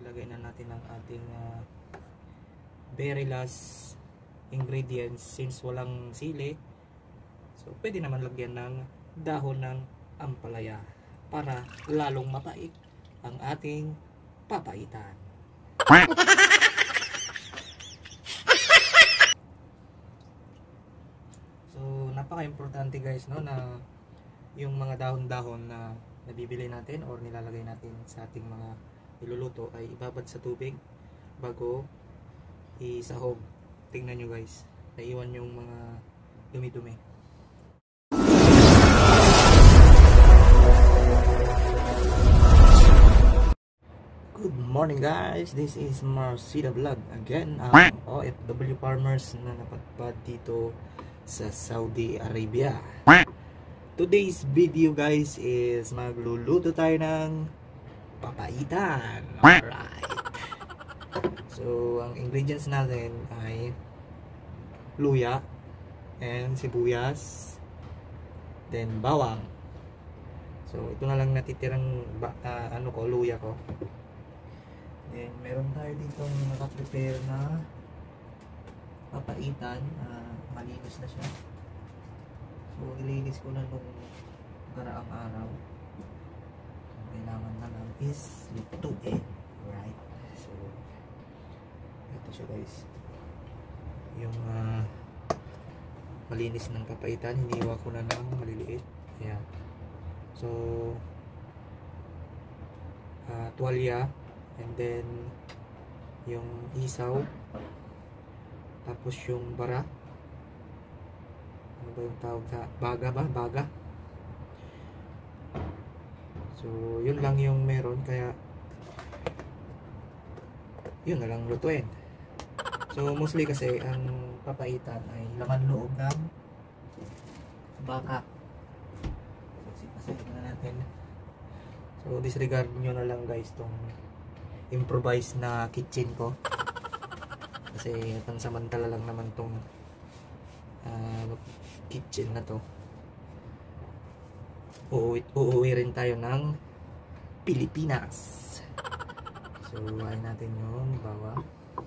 ilagay na natin ang ating very last ingredients. Since walang sili, so pwede naman lagyan ng dahon ng ampalaya para lalong mapait ang ating papaitan. So napaka-importante guys, no, na yung mga dahon-dahon na nabibili natin or nilalagay natin sa ating mga niluluto ay ibabad sa tubig bago isahog. Tingnan nyo guys, naiwan yung mga dumi-dumi. Good morning guys, this is Marcida Vlog again, OFW farmers na napadpad dito sa Saudi Arabia. Today's video guys is magluluto tayo ng papaitan. Alright. So ang ingredients natin ay luya and sibuyas, then bawang. So ito na lang natitirang luya ko. Then meron tayo dito naka-prepare na papaitan, malinis na siya. So ilinis ko na nung karaang araw. So, kailangan na lang is lutuin. Right? So ito siya guys, yung malinis ng papaitan. Hiniwa ko na ng maliliit. Ayan. So tuwalya, and then yung isaw, tapos yung bara, ano ba yung tawag sa baga. So yun lang yung meron, kaya yun na lang lutuin. So mostly kasi ang papaitan ay laman loob ng baka. So sipasahin na natin. So disregard nyo na lang guys tong improvise na kitchen ko, kasi pansamantala lang naman tong kitchen na to. Uuwi rin tayo ng Pilipinas. So ay natin yung bawang.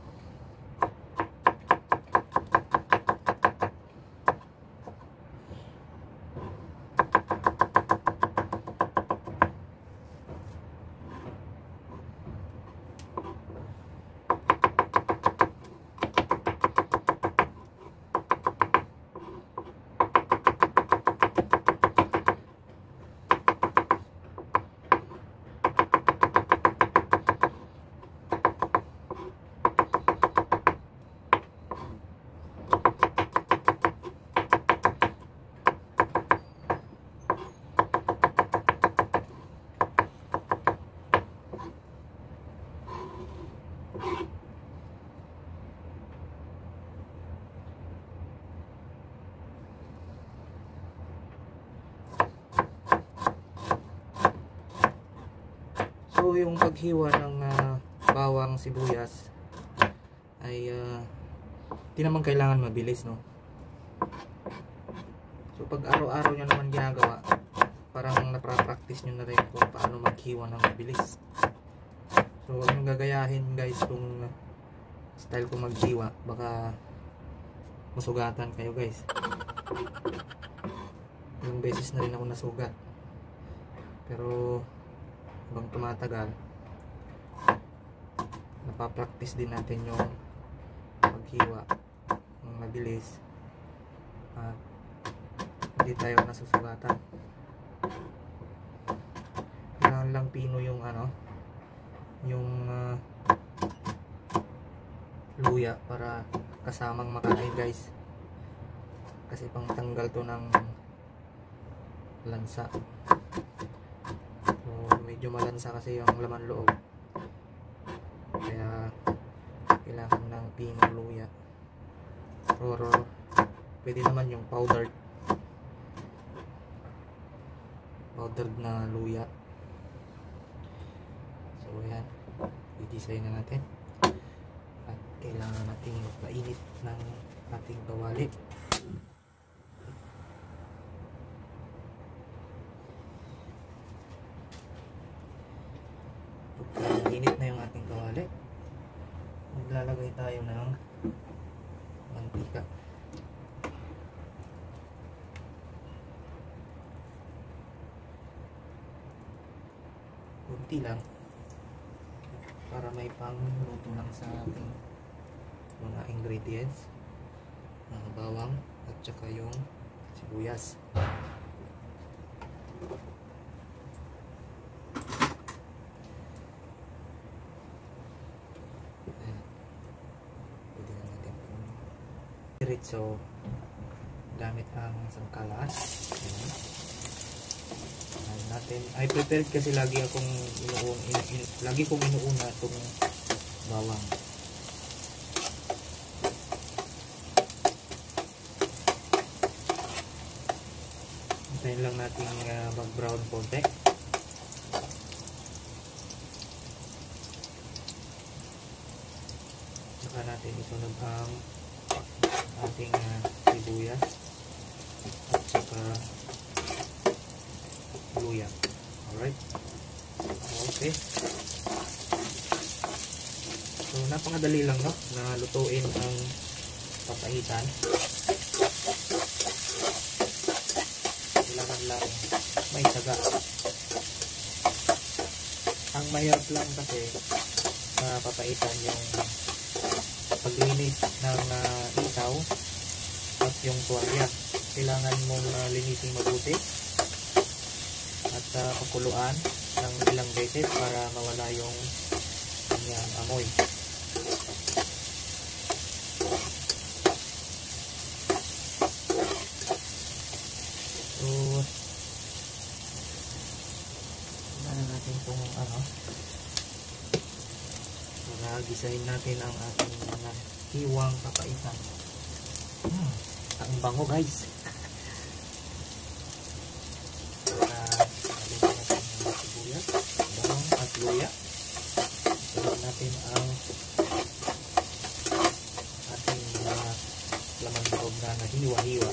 So yung paghiwa ng bawang, sibuyas ay di naman kailangan mabilis, no? So pag araw-araw nyo naman ginagawa, parang naprapractice nyo na rin kung paano maghiwa ng mabilis. So huwag nyo gagayahin guys kung style ko maghiwa, baka masugatan kayo guys. Ilang beses na rin ako nasugat, pero habang tumatagal, napapractice din natin yung paghiwa ng mabilis at hindi tayo nasusugatan. Kailangan lang pino yung yung luya para kasamang makain guys, kasi pang tanggal to ng lansa. Medyo malansa kasi yung laman loob, kaya kailangan ng pinong luya, or pwede naman yung powdered na luya. So yan, i-design na natin at kailangan nating magpainit ng ating kawali. mainit na yung ating kawali. Maglalagay tayo ng mantika. Kunti lang para may pangluto lang sa ating mga ingredients, mga bawang at saka yung sibuyas. Pwede na natin diretso gamit ang sangkalas. Natin ay prepared kasi lagi kong inuuna itong bawang. Hintayin lang natin mag brown konti. Saka natin isunod ang ating sibuyas at saka luya. Alright. Okay. So, napakadali lang, no? Na lutuin ang papaitan. Kailangan lang may taga. Ang mahirap lang kasi sa papaitan yung paglinis ng isaw at yung tuwalya. Kailangan mong linisin mabuti at pakuluan ng ilang beses para mawala yung kanyang amoy. So, tingnan natin kung para gisahin natin ang ating mga hiwang papaitan. Ang bango, guys. Luya. Sunod natin ang ating laman loob na hiwa-hiwa.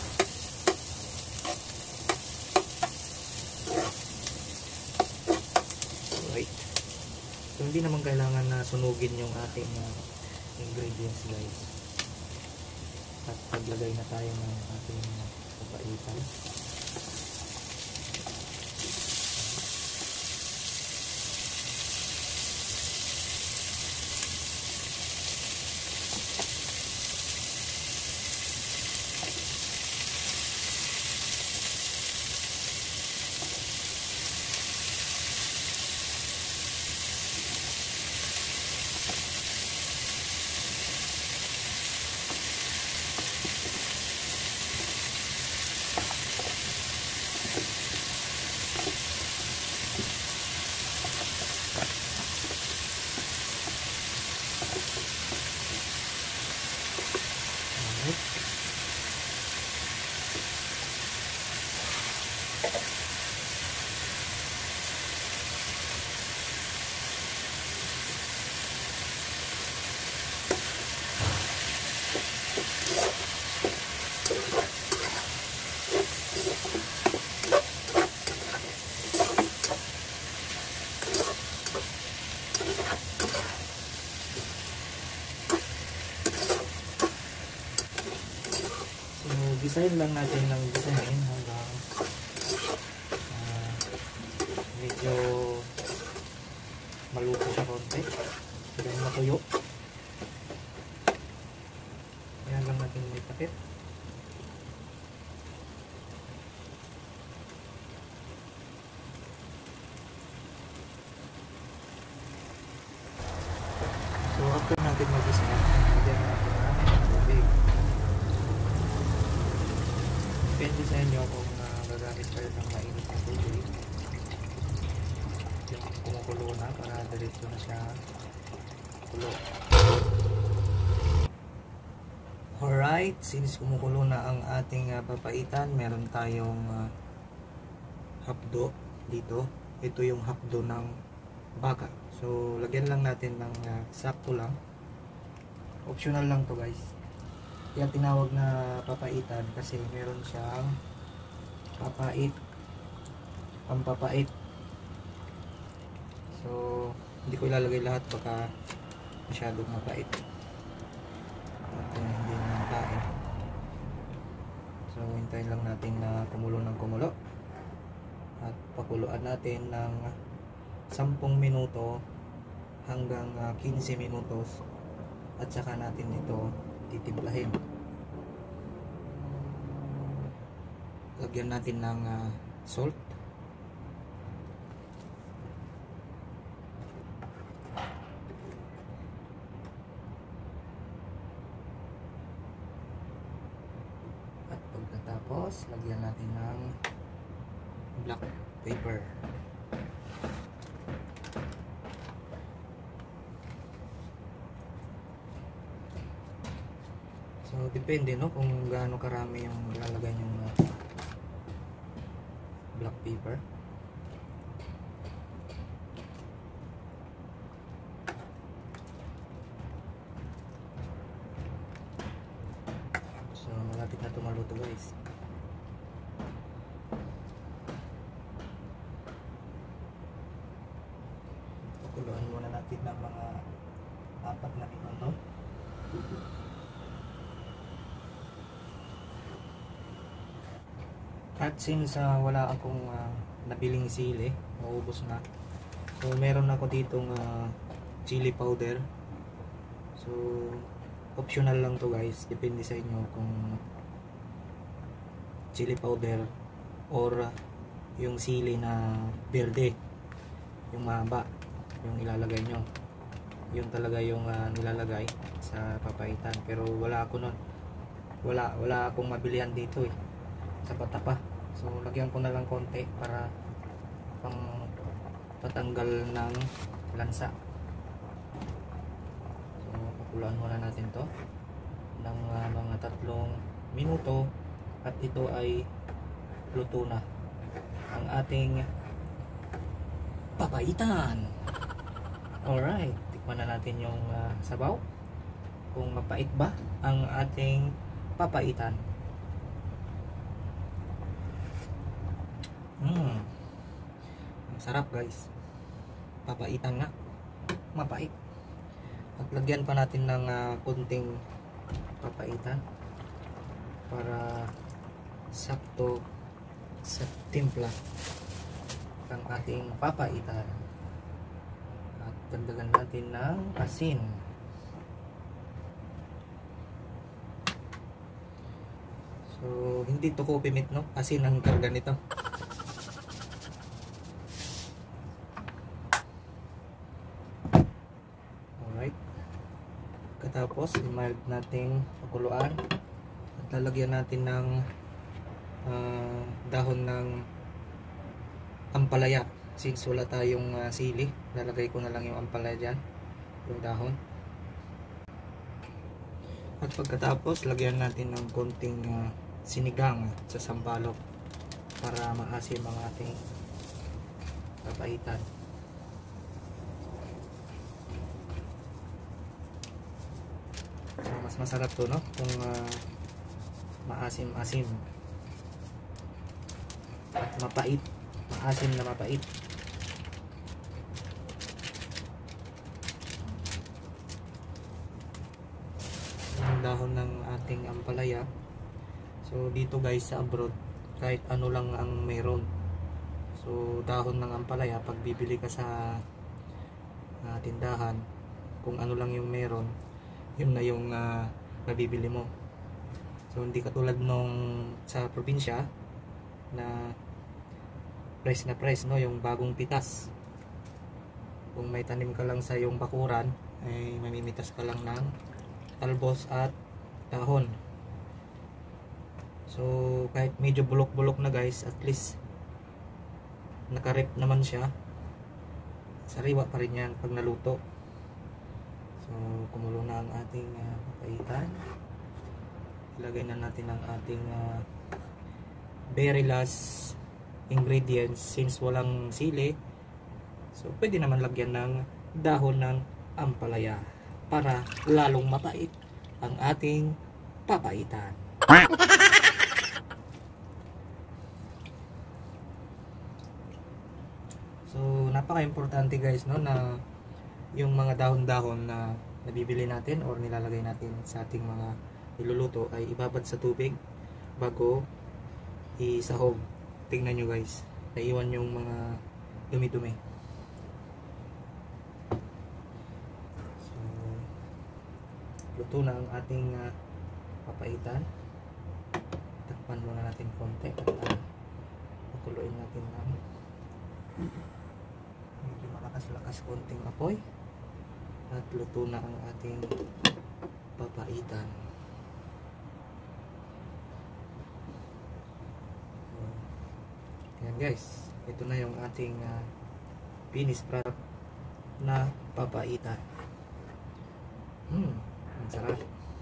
Alright. So, hindi naman kailangan na sunugin yung ating ingredients, guys. At paglagay na tayo ng ating papaitan. Gisahin lang natin ng gisahin hanggang medyo maluto siya konti. Hanggang matuyo. Ayan lang natin may takip. So after natin mag-isa, lagyan natin ng tubig. Depende sa inyo kung gagamit kayo ng mainit na tubig. Yung kumukulo na para diretso na siya kulo. Alright, since kumukulo na ang ating papaitan, meron tayong hapdo dito. Ito yung hapdo ng baka. So, lagyan lang natin ng sakto lang. Optional lang to, guys. Kaya tinawag na papaitan kasi meron siyang pampapait. So, Hindi ko ilalagay lahat baka masyadong mapait at hindi na kain. So hintayin lang natin na kumulo ng kumulo at pakuluan natin ng 10 minuto hanggang 15 minutos at saka natin ito titimplahin. Lagyan natin ng salt. At pagkatapos, lagyan natin ng black pepper. So depende no kung gaano karami yung ilalagay yung black pepper. So malapit na tumaluto guys. Pakuluan muna natin ng mga 4 na minuto. At since wala akong nabiling sili, maubos na. So meron ako ditong chili powder. So optional lang to guys, depende sa inyo kung chili powder or yung sili na berde, yung mahaba, yung ilalagay nyo. Yun talaga yung nilalagay sa papaitan. Pero wala ako nun. Wala akong mabilihan dito eh. Sa patapa. So lagyan ko na lang konti para pang patanggal ng lansa. So pakuluan muna natin to ng mga 3 minuto at ito ay luto na ang ating papaitan. Alright, tikman na natin yung sabaw kung mapait ba ang ating papaitan. Sarap guys, papaitan nga, mapait. At lagyan pa natin ng kunting papaitan para sakto sa timpla ng ating papaitan. At dagdagan natin ng asin. So hindi to coffee meat no, asin ang karga nito. Tapos i-mild nating pakuluan at lalagyan natin ng dahon ng ampalaya. Since wala tayong sili, lalagay ko na lang yung ampalaya dyan, yung dahon. At pagkatapos lagyan natin ng konting sinigang sa sampalok para maasim ang ating papaitan. So, mas masarap to no kung maasim-asim at mapait, maasim na mapait. Ang dahon ng ating ampalaya. So dito guys sa abroad kahit ano lang ang meron. So dahon ng ampalaya pag bibili ka sa tindahan, kung ano lang yung meron, yun na yung nabibili mo. So hindi katulad nung sa probinsya na fresh no, yung bagong pitas. Kung may tanim ka lang sa yung bakuran ay mamimitas ka lang ng talbos at dahon. So kahit medyo bulok-bulok na guys, at least nakarep naman siya, sariwa pa rin yan pag naluto. So kumulo na ang ating papaitan. Ilagay na natin ang ating very last ingredients. Since walang sili, so pwede naman lagyan ng dahon ng ampalaya para lalong mapait ang ating papaitan. So napaka-importante guys no na yung mga dahon-dahon na nabibili natin or nilalagay natin sa ating mga niluluto ay ibabad sa tubig bago isahog. Tingnan nyo guys, naiwan yung mga dumi-dumi. So, luto na ang ating papaitan. Takpan muna natin konti at patuloyin natin ng medyo malakas-lakas konting apoy at luto na ang ating papaitan. Ayan guys, ito na yung ating finished product na papaitan. Ang sarap.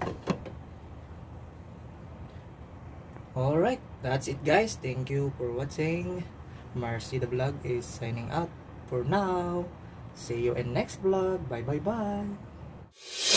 Alright, that's it guys. Thank you for watching. Marcy the Vlog is signing out for now. See you in next vlog. Bye bye bye.